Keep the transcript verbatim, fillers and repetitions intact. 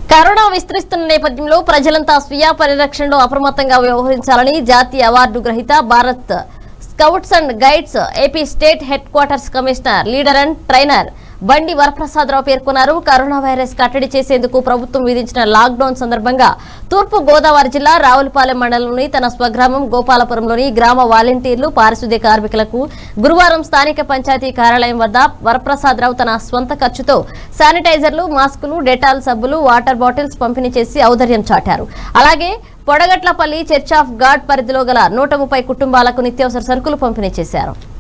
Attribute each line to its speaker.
Speaker 1: Corona విస్తరిస్తున్న నేపథ్యంలో ప్రజలంతా స్వీయ పరిరక్షణలో అప్రమత్తంగా వ్యవహరించాలని జాతీయ అవార్డు గ్రహీత Bharat scouts and guides AP state headquarters commissioner leader and trainer Bandi Varaprasadarao పేర్కొన్నారు. కరోనా వైరస్ కట్టడి చేసేందుకు ప్రభుత్వం విధించిన లాక్డౌన్ సందర్భంగా తూర్పు గోదావరి జిల్లా రావులపాలెం మండలంలోని తన స్వగ్రామం గోపాలపురంలోని గ్రామ వాలంటీర్లు పారిశుద్ధ్య కార్మికులకు గురువారం స్థానిక పంచాయతీ కార్యాలయం వద్ద వరప్రసాదరావు తన స్వంత ఖర్చుతో శానిటైజర్లు, మాస్కులు, డెటాల్ సబ్బులు, వాటర్ బాటిల్స్ పంపిణీ చేసి ఔదార్యం చాటారు. అలాగే పొడగట్లపల్లి చర్చ్ ఆఫ్ గాడ్ పరిధిలో గల నూట ముప్పై కుటుంబాలకు నిత్యావసర సరుకులు పంపిణీ చేశారు.